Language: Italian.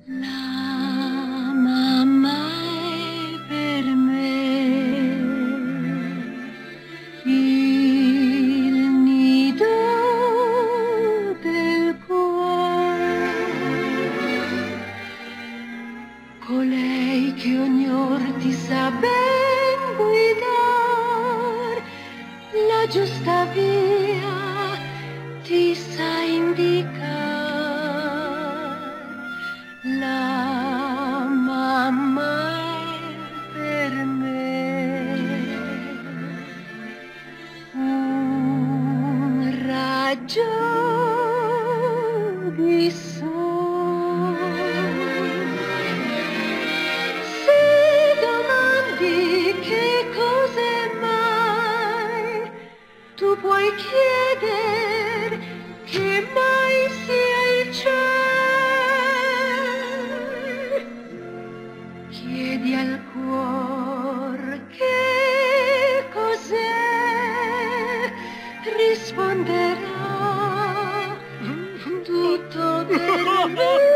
La mamma è per me il nido del cuore, colei che ogni or ti sa ben guidar, la giusta via ti sa indicar. La mamma è per me un raggio di sole. Se domandi che cos'è mai, tu puoi chiedere che mai sia il cielo. Chiedi al cuor che cos'è, risponderà tutto per me.